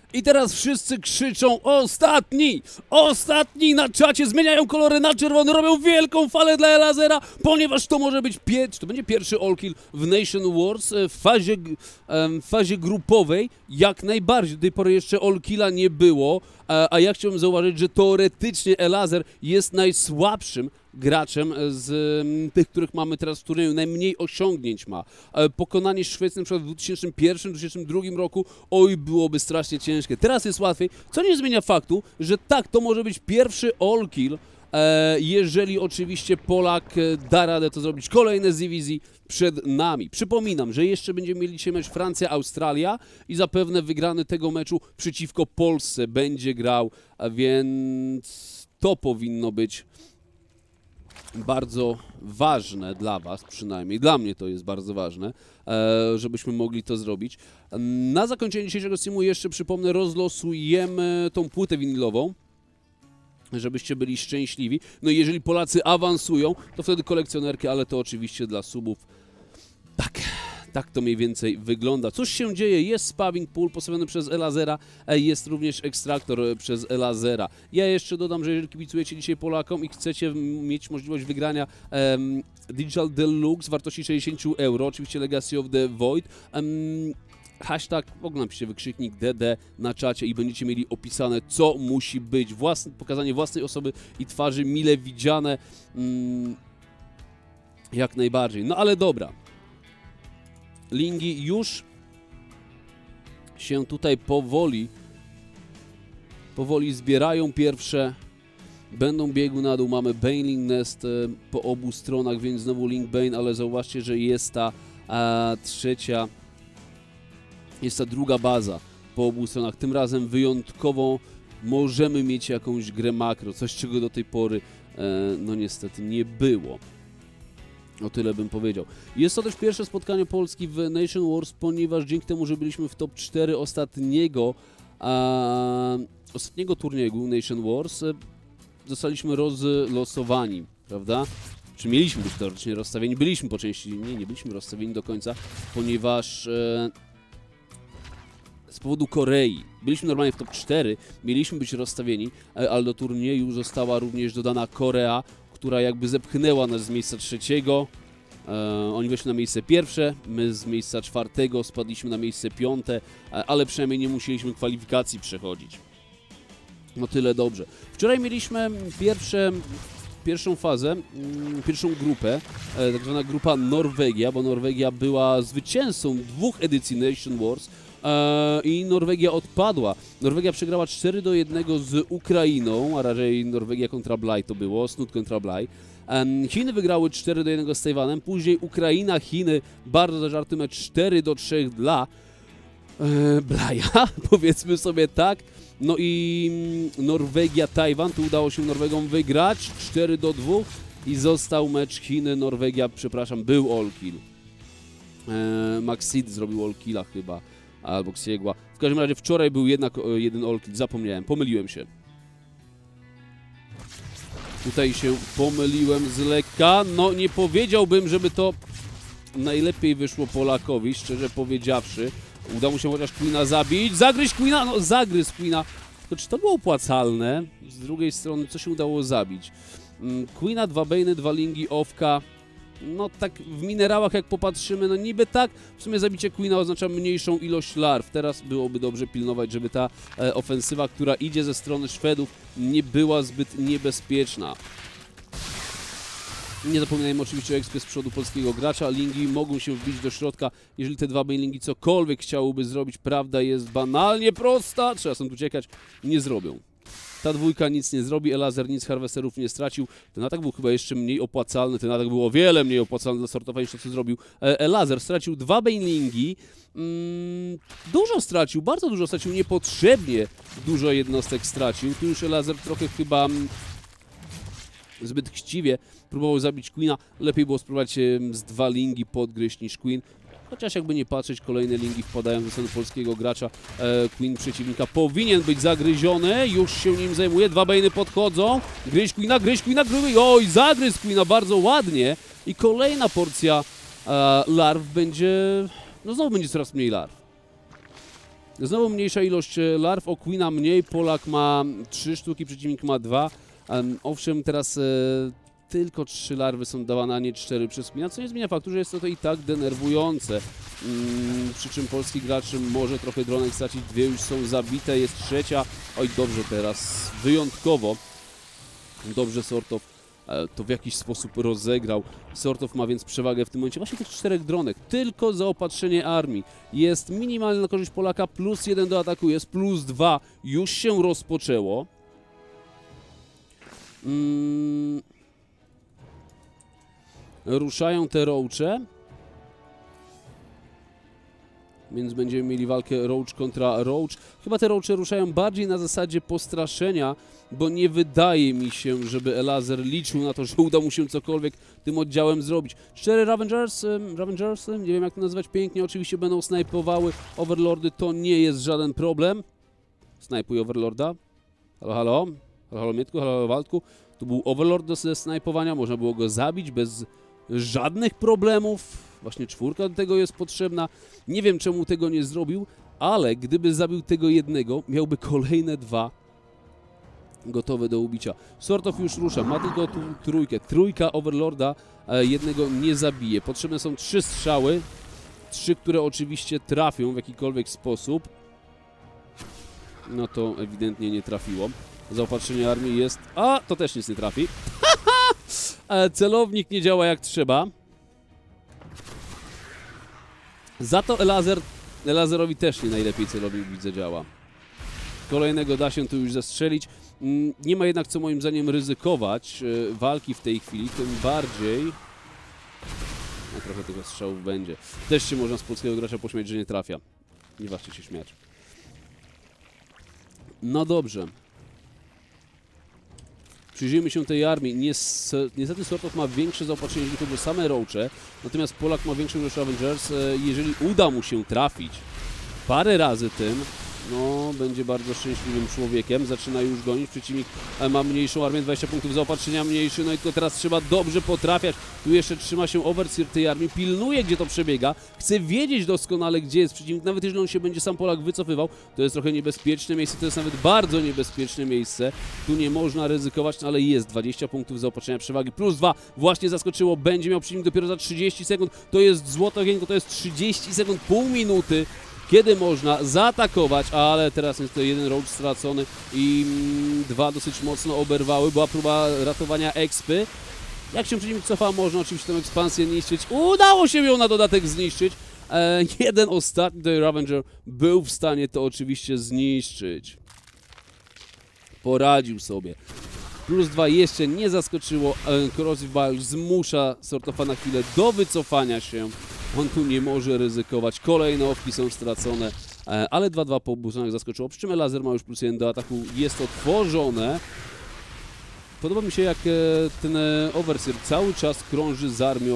I teraz wszyscy krzyczą ostatni! Ostatni na czacie, zmieniają kolory na czerwony, robią wielką falę dla Elazera, ponieważ to może być to będzie pierwszy all-kill w Nation Wars w fazie grupowej, jak najbardziej. Do tej pory jeszcze all-killa nie było, a ja chciałbym zauważyć, że teoretycznie Elazer jest najsłabszym graczem z tych, których mamy teraz w turnieju, najmniej osiągnięć ma. Pokonanie Szwecji na przykład w 2001-2002 roku, oj, byłoby strasznie ciężkie. Teraz jest łatwiej, co nie zmienia faktu, że tak, to może być pierwszy all-kill, jeżeli oczywiście Polak da radę to zrobić. Kolejne z dywizji przed nami. Przypominam, że jeszcze będziemy mieli dzisiaj mecz Francja-Australia i zapewne wygrany tego meczu przeciwko Polsce będzie grał, a więc to powinno być bardzo ważne dla Was, przynajmniej dla mnie to jest bardzo ważne, żebyśmy mogli to zrobić. Na zakończenie dzisiejszego streamu jeszcze przypomnę, rozlosujemy tą płytę winylową, żebyście byli szczęśliwi. No i jeżeli Polacy awansują, to wtedy kolekcjonerki, ale to oczywiście dla subów. Tak to mniej więcej wygląda. Coś się dzieje, jest spamming pool postawiony przez Elazera, jest również ekstraktor przez Elazera. Ja jeszcze dodam, że jeżeli kibicujecie dzisiaj Polakom i chcecie mieć możliwość wygrania Digital Deluxe wartości 60 euro, oczywiście Legacy of the Void, hashtag, w ogóle napiszcie wykrzyknik DD na czacie i będziecie mieli opisane, co musi być. Pokazanie własnej osoby i twarzy, mile widziane, jak najbardziej. No ale dobra. Lingi już się tutaj powoli zbierają pierwsze, będą biegły na dół, mamy Baneling Nest po obu stronach, więc znowu Link Bane, ale zauważcie, że jest ta trzecia, jest ta druga baza po obu stronach, tym razem wyjątkowo możemy mieć jakąś grę makro, coś czego do tej pory no niestety nie było. O tyle bym powiedział. Jest to też pierwsze spotkanie Polski w Nation Wars, ponieważ dzięki temu, że byliśmy w top 4 ostatniego turnieju Nation Wars, zostaliśmy rozlosowani, prawda? Czy mieliśmy być teoretycznie rozstawieni? Byliśmy po części, nie byliśmy rozstawieni do końca, ponieważ z powodu Korei byliśmy normalnie w top 4, mieliśmy być rozstawieni, ale do turnieju została również dodana Korea, która jakby zepchnęła nas z miejsca trzeciego. Oni weszli na miejsce pierwsze, my z miejsca czwartego spadliśmy na miejsce piąte, ale przynajmniej nie musieliśmy kwalifikacji przechodzić. No tyle dobrze. Wczoraj mieliśmy pierwszą fazę, pierwszą grupę, tak zwana grupa Norwegia, bo Norwegia była zwycięzcą 2 edycji Nation Wars i Norwegia odpadła. Norwegia przegrała 4-1 z Ukrainą, a raczej Norwegia kontra Blaj to było, Snud kontra Blaj. Chiny wygrały 4-1 z Tajwanem, później Ukraina, Chiny, bardzo zażarty mecz 4-3 dla Blaja, powiedzmy sobie tak. No i Norwegia, Tajwan, tu udało się Norwegom wygrać 4-2 i został mecz Chiny-Norwegia, przepraszam, był all-kill. Maxid zrobił all-killa chyba, albo Ksiegła. W każdym razie wczoraj był jednak jeden all-kill, zapomniałem, pomyliłem się. Tutaj się pomyliłem z lekka, no nie powiedziałbym, żeby to najlepiej wyszło Polakowi, szczerze powiedziawszy. Udało mu się chociaż Queena zabić, zagryźć Queena, no zagryzł Queena. Tylko czy to było opłacalne? Z drugiej strony, co się udało zabić? Queena, 2 Bane'y, 2 Lingi, Owka. No tak w minerałach jak popatrzymy, no niby tak, w sumie zabicie Queena oznacza mniejszą ilość larw. Teraz byłoby dobrze pilnować, żeby ta ofensywa, która idzie ze strony Szwedów, nie była zbyt niebezpieczna. Nie zapominajmy oczywiście o ekspie z przodu polskiego gracza. Lingi mogą się wbić do środka, jeżeli te 2 Banelingi cokolwiek chciałyby zrobić. Prawda jest banalnie prosta, trzeba stąd uciekać, nie zrobią. Ta dwójka nic nie zrobi, Elazer nic harvesterów nie stracił. Ten atak był chyba jeszcze mniej opłacalny, ten atak był o wiele mniej opłacalny dla sortowania niż to, co zrobił Elazer. Stracił 2 Banelingi, dużo stracił, bardzo dużo stracił, niepotrzebnie dużo jednostek stracił. Tu już Elazer trochę chyba zbyt chciwie próbował zabić Queena. Lepiej było spróbować z 2 Lingi podgryźć niż Queen. Chociaż jakby nie patrzeć, kolejne Lingi wpadają ze strony polskiego gracza. Queen przeciwnika powinien być zagryziony. Już się nim zajmuje. 2 Bane'y podchodzą. Gryź Queena, gryź Queena, gryź. Oj, zagryzł Queena bardzo ładnie. I kolejna porcja larw będzie... No znowu będzie coraz mniej larw. Znowu mniejsza ilość larw, Queena mniej, Polak ma 3 sztuki, przeciwnik ma 2. Owszem, teraz tylko 3 larwy są dawane, a nie 4 przez Queena, co nie zmienia faktu, że jest to i tak denerwujące. Przy czym polski gracz może trochę dronek stracić, 2 już są zabite, jest 3. Oj, dobrze teraz, wyjątkowo. Dobrze Sortow to w jakiś sposób rozegrał. Sortow ma więc przewagę w tym momencie właśnie tych 4 dronek. Tylko zaopatrzenie armii. Jest minimalna korzyść Polaka, +1 do ataku, jest +2. Już się rozpoczęło. Ruszają te roache. Więc będziemy mieli walkę roach kontra roach. Chyba te roache ruszają bardziej na zasadzie postraszenia, bo nie wydaje mi się, żeby Elazer liczył na to, że uda mu się cokolwiek tym oddziałem zrobić. 4 Ravengers, nie wiem jak to nazwać pięknie, oczywiście będą snajpowały Overlordy, to nie jest żaden problem. Snajpuj Overlorda. Halo, halo. Halo, halo Mietku, halo, halo Waldku. Tu był Overlord do snajpowania, można było go zabić bez żadnych problemów. Właśnie 4 do tego jest potrzebna. Nie wiem, czemu tego nie zrobił, ale gdyby zabił tego jednego, miałby kolejne 2 gotowe do ubicia. Sortow już rusza, ma tylko tu 3. 3 Overlorda, jednego nie zabije. Potrzebne są 3 strzały, 3, które oczywiście trafią w jakikolwiek sposób. No to ewidentnie nie trafiło. Zaopatrzenie armii jest... A, to też nic nie trafi. Celownik nie działa jak trzeba. Za to Elazerowi też nie najlepiej celownik, widzę, działa. Kolejnego da się tu już zastrzelić. Nie ma jednak co moim zdaniem ryzykować walki w tej chwili, tym bardziej... No, trochę tego strzałów będzie. Też się można z polskiego gracza pośmiać, że nie trafia. Nie ważcie się śmiać. No dobrze. Przyjrzyjmy się tej armii. Niestety Sortow ma większe zaopatrzenie, jeżeli chodzi o same roache, natomiast Polak ma większą ilość Avengers. Jeżeli uda mu się trafić parę razy tym, no będzie bardzo szczęśliwym człowiekiem. Zaczyna już gonić, przeciwnik ma mniejszą armię, 20 punktów zaopatrzenia mniejszy, no i tylko teraz trzeba dobrze potrafiać. Tu jeszcze trzyma się Overseer tej armii, pilnuje, gdzie to przebiega, chce wiedzieć doskonale, gdzie jest przeciwnik, nawet jeżeli on się będzie sam Polak wycofywał, to jest trochę niebezpieczne miejsce, to jest nawet bardzo niebezpieczne miejsce, tu nie można ryzykować, no ale jest 20 punktów zaopatrzenia przewagi, +2, właśnie zaskoczyło, będzie miał przeciwnik dopiero za 30 sekund, to jest złote okienko, to jest 30 sekund, pół minuty, kiedy można zaatakować, ale teraz jest to 1 roach stracony i 2 dosyć mocno oberwały. Była próba ratowania expy. Jak się przeciwnik cofa, można oczywiście tę ekspansję niszczyć. Udało się ją na dodatek zniszczyć. Jeden ostatni tutaj Ravenger był w stanie to oczywiście zniszczyć. Poradził sobie. +2 jeszcze nie zaskoczyło. Corrosive Bile zmusza Sortowa na chwilę do wycofania się. On tu nie może ryzykować. Kolejne owki są stracone, ale 2-2 po buzonach zaskoczyło. Przy czym Elazer ma już +1 do ataku. Jest to tworzone. Podoba mi się, jak ten Overseer cały czas krąży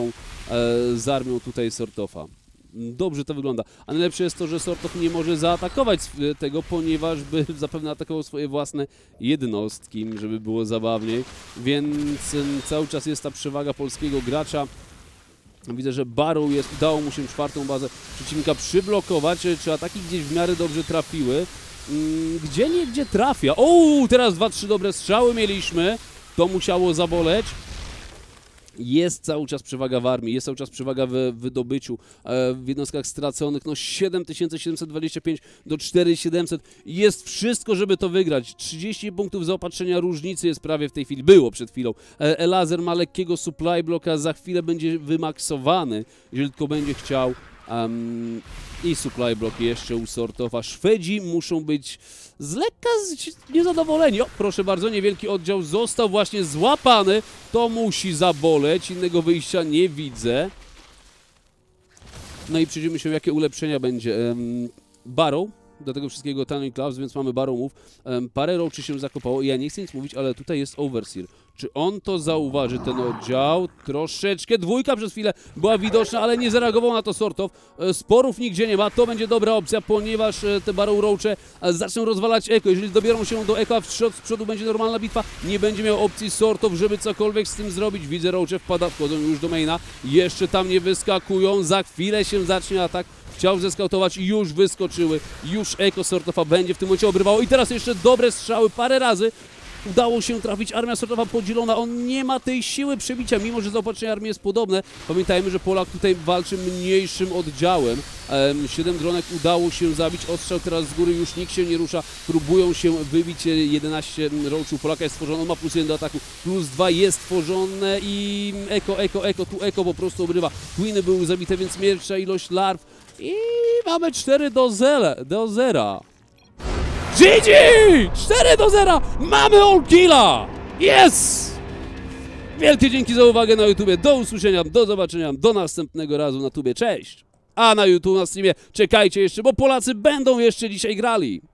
z armią tutaj Sortowa. Dobrze to wygląda. A najlepsze jest to, że Sortow nie może zaatakować tego, ponieważ by zapewne atakował swoje własne jednostki, żeby było zabawniej. Więc cały czas jest ta przewaga polskiego gracza. Widzę, że Barrow jest, udało mu się 4. bazę przeciwnika przyblokować. Czy ataki gdzieś w miarę dobrze trafiły? Gdzie niegdzie trafia. O, teraz 2-3 dobre strzały mieliśmy. To musiało zaboleć. Jest cały czas przewaga w armii, jest cały czas przewaga w wydobyciu, w jednostkach straconych, no 7725 do 4700, jest wszystko, żeby to wygrać. 30 punktów zaopatrzenia różnicy jest prawie w tej chwili, było przed chwilą. Elazer ma lekkiego supply bloka, za chwilę będzie wymaksowany, jeżeli tylko będzie chciał. I supply block jeszcze u Sortowa. Szwedzi muszą być z lekka niezadowoleni. O, proszę bardzo, niewielki oddział został właśnie złapany. To musi zaboleć, innego wyjścia nie widzę. No i przyjrzyjmy się, jakie ulepszenia będzie. Barrow, do tego wszystkiego Tanning Clubs, więc mamy Barrow Move. Parę roaczy się zakopało i ja nie chcę nic mówić, ale tutaj jest Overseer. Czy on to zauważy, ten oddział? Troszeczkę, 2 przez chwilę była widoczna, ale nie zareagował na to Sortow. Sporów nigdzie nie ma, to będzie dobra opcja, ponieważ te Barrow roache zaczną rozwalać Eko. Jeżeli dobiorą się do Eko, a z przodu będzie normalna bitwa, nie będzie miał opcji Sortow, żeby cokolwiek z tym zrobić. Widzę, roache wchodzą już do maina, jeszcze tam nie wyskakują, za chwilę się zacznie atak. chciał zeskautować i już wyskoczyły, już Eko Sortofa będzie w tym momencie obrywało i teraz jeszcze dobre strzały parę razy. Udało się trafić, armia Sortofa podzielona, on nie ma tej siły przebicia, mimo że zaopatrzenie armii jest podobne. Pamiętajmy, że Polak tutaj walczy mniejszym oddziałem. 7 dronek udało się zabić, ostrzał teraz z góry, już nikt się nie rusza, próbują się wybić, 11 roachów Polaka jest stworzone, on ma +1 do ataku, +2 jest tworzone i tu Eko po prostu obrywa. Twiny były zabite, więc mniejsza ilość larw i mamy 4-0. GG! 4-0! Mamy all killa! Yes! Wielkie dzięki za uwagę na YouTubie. Do usłyszenia, do zobaczenia, do następnego razu na tubie. Cześć! A na YouTube, na streamie czekajcie jeszcze, bo Polacy będą jeszcze dzisiaj grali.